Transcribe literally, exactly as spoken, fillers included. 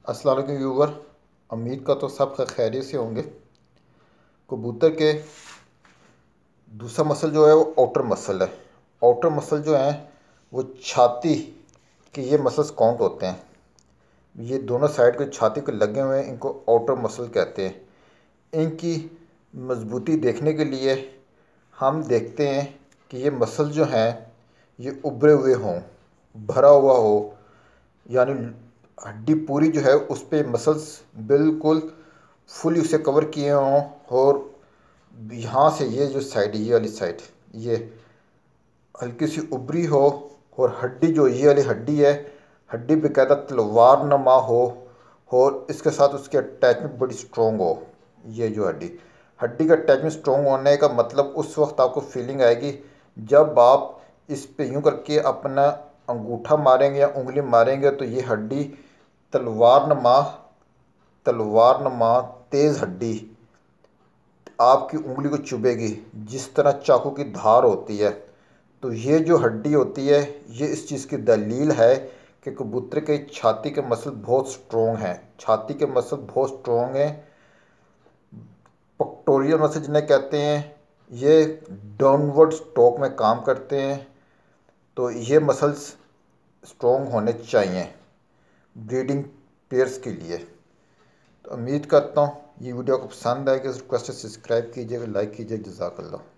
अस्सलाम वालेकुम व्यूवर। उम्मीद का तो सब खैरियत से होंगे। कबूतर के दूसरा मसल जो है वो आउटर मसल है। आउटर मसल जो है वो छाती के ये मसल्स काउंट होते हैं। ये दोनों साइड के छाती के लगे हुए हैं, इनको आउटर मसल कहते हैं। इनकी मजबूती देखने के लिए हम देखते हैं कि ये मसल जो हैं ये उभरे हुए हों, भरा हुआ हो, यानी हड्डी पूरी जो है उस पर मसल्स बिल्कुल फुली उसे कवर किए हों। और यहाँ से ये जो साइड, ये वाली साइड, ये हल्की सी उभरी हो। और हड्डी जो ये वाली हड्डी है, हड्डी बेकायदा तलवार नमा हो। और इसके साथ उसकी अटैचमेंट बड़ी स्ट्रॉन्ग हो। ये जो हड्डी हड्डी का अटैचमेंट स्ट्रॉन्ग होने का मतलब उस वक्त आपको फीलिंग आएगी जब आप इस पे यूँ करके अपना अंगूठा मारेंगे या उंगली मारेंगे तो ये हड्डी तलवार नमा तलवार नमा तेज़ हड्डी आपकी उंगली को चुभेगी जिस तरह चाकू की धार होती है। तो ये जो हड्डी होती है ये इस चीज़ की दलील है कि कबूतर के छाती के मसल बहुत स्ट्रॉन्ग हैं। छाती के मसल बहुत स्ट्रॉन्ग हैं। पेक्टोरियल मसल जिन्हें कहते हैं, ये डाउनवर्ड स्टॉक में काम करते हैं। तो ये मसल्स स्ट्रॉन्ग होने चाहिए ब्रीडिंग पेयर्स के लिए। तो उम्मीद करता हूँ ये वीडियो आपको पसंद आएगी। इस रिक्वेस्ट से सब्सक्राइब कीजिएगा, लाइक कीजिएगा। जज़ाकल्लाह।